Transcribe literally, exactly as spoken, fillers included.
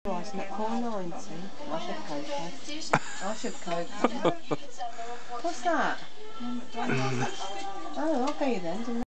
Rising at four ninety. I should cope. I should cope. What's that? Oh, I'll be then.